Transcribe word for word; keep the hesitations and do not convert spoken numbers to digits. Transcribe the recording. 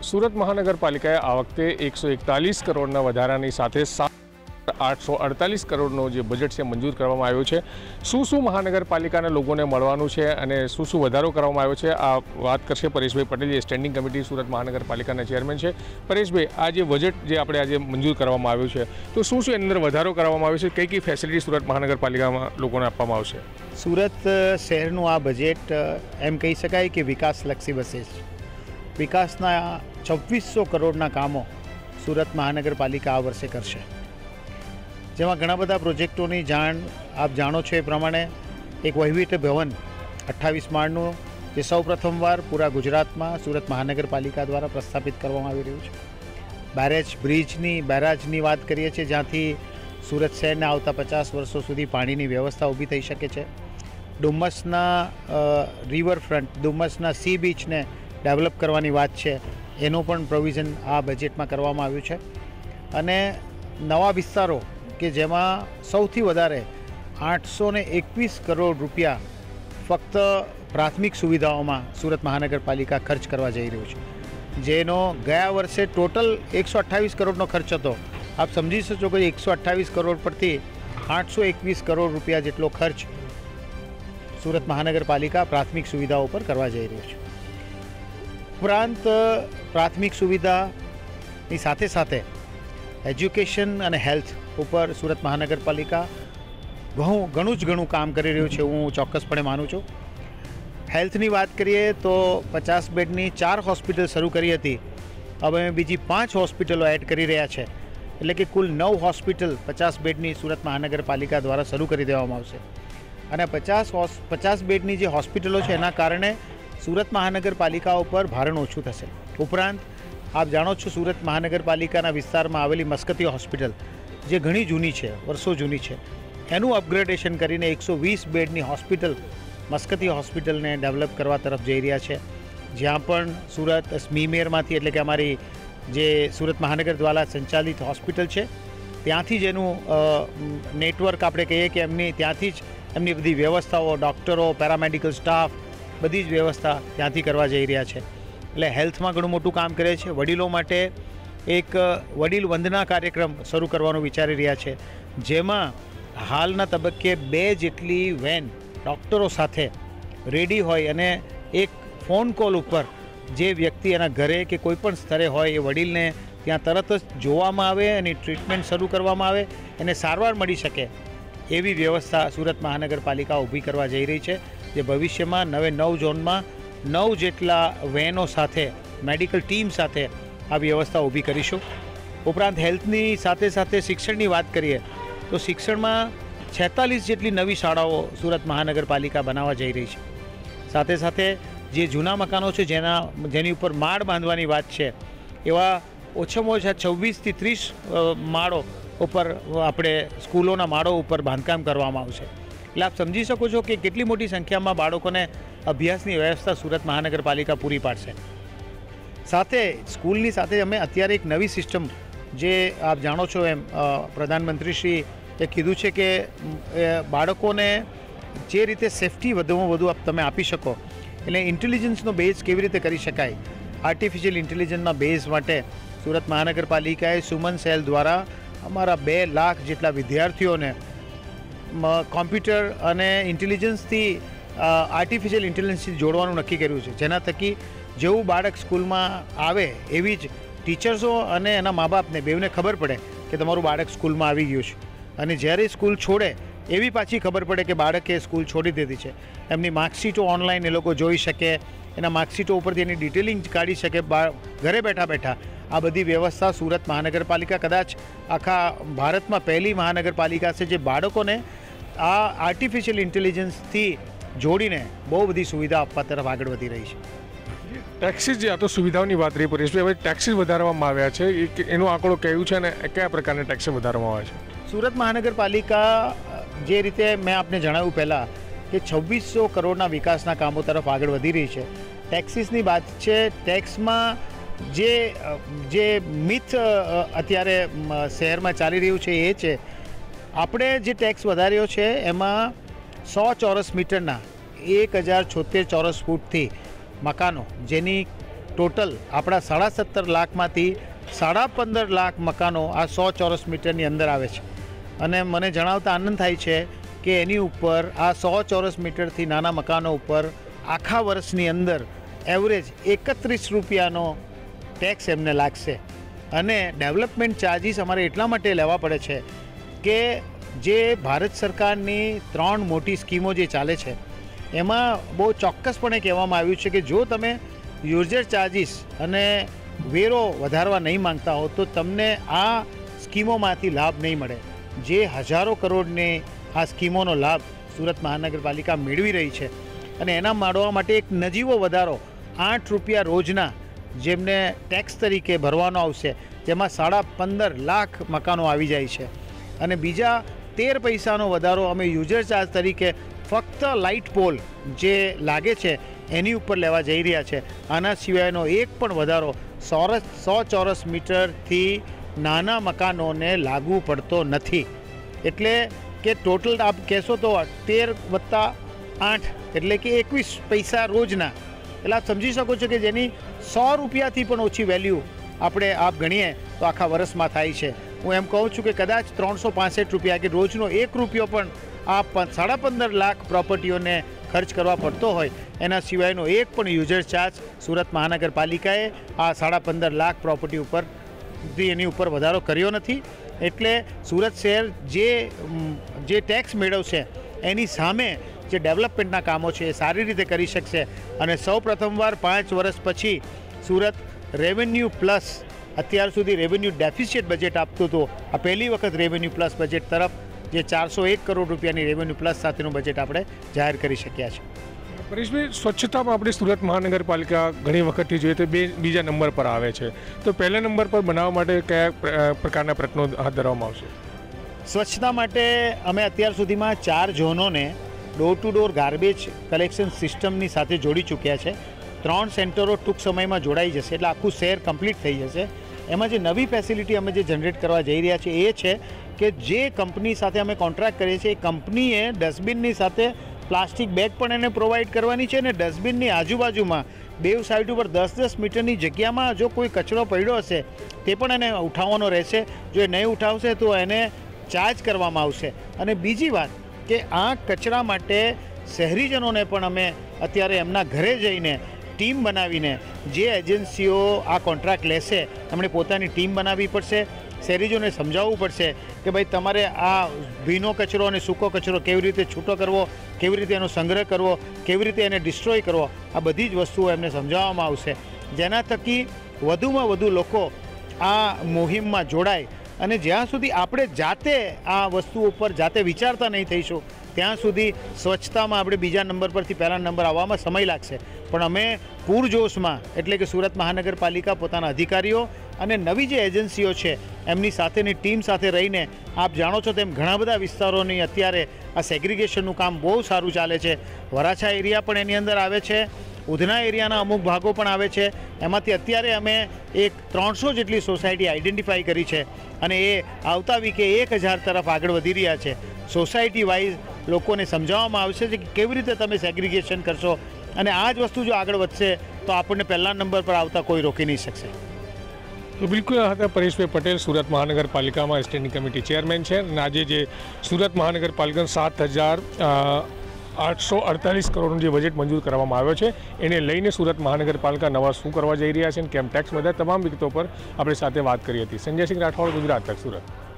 સુરત મહાનગરપાલિકાએ આ વખતે એકસો એકતાલીસ કરોડના વધારાની સાથે સાત આઠસો અડતાલીસ કરોડનો જે બજેટ છે મંજૂર કરવામાં આવ્યો છે। શું શું મહાનગરપાલિકાના લોકોને મળવાનું છે અને શું શું વધારો કરવામાં આવ્યો છે આ વાત કરશે પરેશભાઈ પટેલ, જે સ્ટેન્ડિંગ કમિટી સુરત મહાનગરપાલિકાના ચેરમેન છે। પરેશભાઈ, આ જે બજેટ જે આપણે આજે મંજૂર કરવામાં આવ્યું છે તો શું શું એની અંદર વધારો કરવામાં આવ્યો છે, કઈ કઈ ફેસિલિટી સુરત મહાનગરપાલિકામાં લોકોને આપવામાં આવશે? સુરત શહેરનું આ બજેટ એમ કહી શકાય કે વિકાસલક્ષી બસે છે। વિકાસના છવ્વીસો કરોડના કામો સુરત મહાનગરપાલિકા આ વર્ષે કરશે, જેમાં ઘણા બધા પ્રોજેક્ટોની જાણ આપ જાણો છો એ પ્રમાણે એક વહીવટી ભવન અઠ્ઠાવીસ માળનું જે સૌ પ્રથમવાર પૂરા ગુજરાતમાં સુરત મહાનગરપાલિકા દ્વારા પ્રસ્થાપિત કરવામાં આવી રહ્યું છે। બેરેજ બ્રિજની બેરાજની વાત કરીએ છીએ, જ્યાંથી સુરત શહેરને આવતા પચાસ વર્ષો સુધી પાણીની વ્યવસ્થા ઊભી થઈ શકે છે। ડુમ્મસના રિવરફ્રન્ટ, ડુમ્મસના સી બીચને ડેવલપ કરવાની વાત છે, એનું પણ પ્રોવિઝન આ બજેટમાં કરવામાં આવ્યું છે। અને નવા વિસ્તારો કે જેમાં સૌથી વધારે આઠસો ને એકવીસ કરોડ રૂપિયા ફક્ત પ્રાથમિક સુવિધાઓમાં સુરત મહાનગરપાલિકા ખર્ચ કરવા જઈ રહ્યું છે, જેનો ગયા વર્ષે ટોટલ એકસો અઠ્ઠાવીસ કરોડનો ખર્ચ હતો। આપ સમજી શકો કે એકસો અઠ્ઠાવીસ કરોડ પરથી આઠસો એકવીસ કરોડ રૂપિયા જેટલો ખર્ચ સુરત મહાનગરપાલિકા પ્રાથમિક સુવિધાઓ પર કરવા જઈ રહ્યું છે। ઉપરાંત પ્રાથમિક સુવિધાની સાથે સાથે એજ્યુકેશન અને હેલ્થ ઉપર સુરત મહાનગરપાલિકા ઘણું ઘણું જ ઘણું કામ કરી રહ્યું છે, હું ચોક્કસપણે માનું છું। હેલ્થની વાત કરીએ તો પચાસ બેડની ચાર હોસ્પિટલ શરૂ કરી હતી, હવે બીજી પાંચ હોસ્પિટલો એડ કરી રહ્યા છે, એટલે કે કુલ નવ હોસ્પિટલ પચાસ બેડની સુરત મહાનગરપાલિકા દ્વારા શરૂ કરી દેવામાં આવશે। અને પચાસ પચાસ બેડની જે હોસ્પિટલો છે એના કારણે સુરત મહાનગરપાલિકા ઉપર ભારણ ઓછું થશે। ઉપરાંત આપ જાણો છો સુરત મહાનગરપાલિકાના વિસ્તારમાં આવેલી મસ્કતી હોસ્પિટલ જે ઘણી જૂની છે, વર્ષો જૂની છે, એનું અપગ્રેડેશન કરીને એકસો વીસ બેડની હોસ્પિટલ મસ્કતી હોસ્પિટલને ડેવલપ કરવા તરફ જઈ રહ્યા છે, જ્યાં પણ સુરત સ્મીમેરમાંથી એટલે કે અમારી જે સુરત મહાનગર દ્વારા સંચાલિત હોસ્પિટલ છે ત્યાંથી જ એનું નેટવર્ક આપણે કહીએ કે એમની ત્યાંથી જ એમની બધી વ્યવસ્થાઓ, ડૉક્ટરો, પેરામેડિકલ સ્ટાફ, બધી જ વ્યવસ્થા ત્યાંથી કરવા જઈ રહ્યા છે। એટલે હેલ્થમાં ઘણું મોટું કામ કરે છે। વડીલો માટે એક વડીલ વંદના કાર્યક્રમ શરૂ કરવાનું વિચારી રહ્યા છે, જેમાં હાલના તબક્કે બે જેટલી વેન ડૉક્ટરો સાથે રેડી હોય અને એક ફોન કોલ ઉપર જે વ્યક્તિ એના ઘરે કે કોઈપણ સ્તરે હોય એ વડીલને ત્યાં તરત જ જોવામાં આવે અને ટ્રીટમેન્ટ શરૂ કરવામાં આવે, એને સારવાર મળી શકે એવી વ્યવસ્થા સુરત મહાનગરપાલિકા ઊભી કરવા જઈ રહી છે, જે ભવિષ્યમાં નવે નવ ઝોનમાં નવ જેટલા વેનો સાથે મેડિકલ ટીમ સાથે આ વ્યવસ્થા ઊભી કરીશું। ઉપરાંત હેલ્થની સાથે સાથે શિક્ષણની વાત કરીએ તો શિક્ષણમાં છેતાલીસ જેટલી નવી શાળાઓ સુરત મહાનગરપાલિકા બનાવવા જઈ રહી છે। સાથે સાથે જે જૂના મકાનો છે જેના જેની ઉપર માળ બાંધવાની વાત છે, એવા ઓછામાં ઓછા છવ્વીસથી ત્રીસ માળો ઉપર આપણે સ્કૂલોના માળો ઉપર બાંધકામ કરવામાં આવશે। એટલે આપ સમજી શકો છો કે કેટલી મોટી સંખ્યામાં બાળકોને અભ્યાસની વ્યવસ્થા સુરત મહાનગરપાલિકા પૂરી પાડશે। સાથે સ્કૂલની સાથે અમે અત્યારે એક નવી સિસ્ટમ, જે આપ જાણો છો એમ પ્રધાનમંત્રીશ્રી એ કીધું છે કે બાળકોને જે રીતે સેફટી વધુમાં વધુ તમે આપી શકો, એટલે ઇન્ટેલિજન્સનો બેઝ કેવી રીતે કરી શકાય, આર્ટિફિશિયલ ઇન્ટેલિજન્સના બેઝ માટે સુરત મહાનગરપાલિકાએ સુમન સેલ દ્વારા અમારા બે લાખ જેટલા વિદ્યાર્થીઓને કોમ્પ્યુટર અને ઇન્ટેલિજન્સથી આર્ટિફિશિયલ ઇન્ટેલિજન્સથી જોડવાનું નક્કી કર્યું છે, જેના થકી જેવું બાળક સ્કૂલમાં આવે એવી જ ટીચર્સો અને એના મા બાપને બેવને ખબર પડે કે તમારું બાળક સ્કૂલમાં આવી ગયું છે, અને જ્યારે સ્કૂલ છોડે એવી પાછી ખબર પડે કે બાળકે સ્કૂલ છોડી દીધી છે। એમની માર્કશીટો ઓનલાઈન એ લોકો જોઈ શકે, એના માર્કશીટો ઉપરથી એની ડિટેલિંગ કાઢી શકે ઘરે બેઠા બેઠા। આ બધી વ્યવસ્થા સુરત મહાનગરપાલિકા કદાચ આખા ભારતમાં પહેલી મહાનગરપાલિકા છે જે બાળકોને આ આર્ટિફિશિયલ ઇન્ટેલિજન્સથી જોડીને બહુ બધી સુવિધા આપવા તરફ આગળ વધી રહી છે। ટેક્સીસ, જે આ તો સુવિધાઓની વાત રહી પરેશભાઈ, હવે ટેક્સીસ વધારવામાં આવ્યા છે, એનો આંકડો કયું છે અને કયા પ્રકારના ટેક્સી વધારવામાં આવ્યા છે? સુરત મહાનગરપાલિકા જે રીતે મેં આપને જણાવ્યું પહેલાં કે છવ્વીસો કરોડના વિકાસના કામો તરફ આગળ વધી રહી છે। ટેક્સીસની વાત છે, ટેક્સમાં જે જે મિથ અત્યારે શહેરમાં ચાલી રહ્યું છે એ છે, આપણે જે ટેક્સ વધાર્યો છે એમાં સો ચોરસ મીટરના એક હજાર છોતેર ચોરસ ફૂટથી મકાનો જેની ટોટલ આપણા સાડા સત્તર લાખમાંથી સાડા પંદર લાખ મકાનો આ સો ચોરસ મીટરની અંદર આવે છે. અને મને જણાવતા આનંદ થાય છે કે એની ઉપર આ સો ચોરસ મીટરથી નાના મકાનો ઉપર આખા વર્ષની અંદર એવરેજ એકત્રીસ રૂપિયાનો ટેક્સ એમને લાગશે. અને ડેવલપમેન્ટ ચાર્જિસ અમારે એટલા માટે લેવા પડે છે કે જે ભારત સરકારની ત્રણ મોટી સ્કીમો જે ચાલે છે એમાં બહુ ચોક્કસપણે કહેવામાં આવ્યું છે કે જો તમે યુઝર ચાર્જિસ અને વેરો વધારવા નહીં માંગતા હો તો તમને આ સ્કીમોમાંથી લાભ નહીં મળે. જે હજારો કરોડની આ સ્કીમોનો લાભ સુરત મહાનગરપાલિકા મેળવી રહી છે અને એના મળવા માટે એક નજીવો વધારો આઠ રૂપિયા રોજના જેમને ટેક્સ તરીકે ભરવાનો આવશે, જેમાં સાડા પંદર લાખ મકાનો આવી જાય છે. અને બીજા તેર પૈસાનો વધારો અમે યુઝર ચાર્જ તરીકે ફક્ત લાઇટ પોલ જે લાગે છે એની ઉપર લેવા જઈ રહ્યા છે. આના સિવાયનો એક પણ વધારો સોરસ સો ચોરસ મીટરથી નાના મકાનોને લાગુ પડતો નથી. એટલે કે ટોટલ આપ કહેશો તો તેર વત્તા આઠ એટલે કે એકવીસ પૈસા રોજના, એટલે આપ સમજી શકો છો કે જેની સો રૂપિયાથી પણ ઓછી વેલ્યુ આપણે આપ ગણીએ તો આખા વર્ષમાં થાય છે. હું એમ કહું છું કે કદાચ ત્રણસો પાંસઠ રૂપિયા કે રોજનો એક રૂપિયો પણ આ સાડા પંદર લાખ પ્રોપર્ટીઓને ખર્ચ કરવા પડતો હોય, એના સિવાયનો એક પણ યુઝર ચાર્જ સુરત મહાનગરપાલિકાએ આ સાડા પંદર લાખ પ્રોપર્ટી ઉપર એની ઉપર વધારો કર્યો નથી. એટલે સુરત શહેર જે જે ટેક્સ મેળવશે એની સામે જે ડેવલપમેન્ટના કામો છે એ સારી રીતે કરી શકશે. અને સૌ પ્રથમવાર પાંચ વર્ષ પછી સુરત રેવન્યુ પ્લસ, અત્યાર સુધી રેવન્યુ ડેફિસિટ બજેટ આપતું હતું, આ પહેલી વખત રેવન્યુ પ્લસ બજેટ તરફ જે ચારસો એક કરોડ રૂપિયાની રેવન્યુ પ્લસ સાથેનું બજેટ આપણે જાહેર કરી શક્યા છે. પરેશભાઈ, સ્વચ્છતામાં આપણી સુરત મહાનગરપાલિકા ઘણી વખતથી જોઈએ તો બે બીજા નંબર પર આવે છે, તો પહેલા નંબર પર બનાવવા માટે કયા પ્રકારના પ્રયત્નો હાથ ધરવામાં આવશે? સ્વચ્છતા માટે અમે અત્યાર સુધીમાં ચાર ઝોનોને door to door garbage collection સિસ્ટમની સાથે જોડી ચૂક્યા છે. ત્રણ સેન્ટરો ટૂંક સમયમાં જોડાઈ જશે એટલે આખું શહેર કમ્પ્લીટ થઈ જશે. એમાં જે નવી ફેસિલિટી અમે જે જનરેટ કરવા જઈ રહ્યા છીએ એ છે કે જે કંપની સાથે અમે કોન્ટ્રાક્ટ કરીએ છીએ એ કંપનીએ ડસ્ટબિનની સાથે પ્લાસ્ટિક બેગ પણ એને પ્રોવાઈડ કરવાની છે. અને ડસ્ટબિનની આજુબાજુમાં બેવ સાઈડ ઉપર દસ દસ મીટરની જગ્યામાં જો કોઈ કચરો પડ્યો હશે તે પણ એને ઉઠાવવાનો રહેશે. જો એ નહીં ઉઠાવશે તો એને ચાર્જ કરવામાં આવશે. અને બીજી વાત કે આ કચરા માટે શહેરીજનોને પણ અમે અત્યારે એમના ઘરે જઈને ટીમ બનાવીને જે એજન્સીઓ આ કોન્ટ્રાક્ટ લેશે એમણે પોતાની ટીમ બનાવવી પડશે. શહેરીજોને સમજાવવું પડશે કે ભાઈ તમારે આ ભીનો કચરો અને સૂકો કચરો કેવી રીતે છૂટો કરવો, કેવી રીતે એનો સંગ્રહ કરવો, કેવી રીતે એને ડિસ્ટ્રોય કરવો, આ બધી જ વસ્તુઓ એમને સમજાવવામાં આવશે. જેના થકી વધુમાં વધુ લોકો આ મુહિમમાં જોડાય. અને જ્યાં સુધી આપણે જાતે આ વસ્તુ ઉપર જાતે વિચારતા નહીં થઈશું ત્યાં સુધી સ્વચ્છતામાં આપણે બીજા નંબર પરથી પહેલા નંબર આવવામાં સમય લાગશે. પણ અમે પૂરજોશમાં, એટલે કે સુરત મહાનગરપાલિકા પોતાના અધિકારીઓ અને નવી જે એજન્સીઓ છે એમની સાથેની ટીમ સાથે રહીને, આપ જાણો છો તેમ ઘણા બધા વિસ્તારોની અત્યારે આ સેગ્રિગેશનનું કામ બહુ સારું ચાલે છે. વરાછા એરિયા પણ એની અંદર આવે છે, ઉધના એરિયાના અમુક ભાગો પણ આવે છે. એમાંથી અત્યારે અમે એક ત્રણસો જેટલી સોસાયટી આઈડેન્ટિફાઈ કરી છે અને એ આવતા વીકે એક હજાર તરફ આગળ વધી રહ્યા છે. સોસાયટી વાઇઝ લોકોને સમજાવવામાં આવશે કે કેવી રીતે તમે સેગ્રિગેશન કરશો. અને આ જ વસ્તુ જો આગળ વધશે તો આપણને પહેલા નંબર પર આવતા કોઈ રોકી નહીં શકશે. તો બિલકુલ આ હતા પરેશભાઈ પટેલ, સુરત મહાનગરપાલિકામાં સ્ટેન્ડિંગ કમિટી ચેરમેન છે. અને આજે જે સુરત મહાનગરપાલિકાનો સાત હજાર આઠસો અડતાલીસ કરોડનું જે બજેટ મંજૂર કરવામાં આવ્યો છે એને લઈને સુરત મહાનગરપાલિકા નવા શું કરવા જઈ રહ્યા છે અને કેમ ટેક્સ બધા તમામ વિગતો પર આપણી સાથે વાત કરી હતી. સંજય સિંહ રાઠોડ, ગુજરાત તક, સુરત.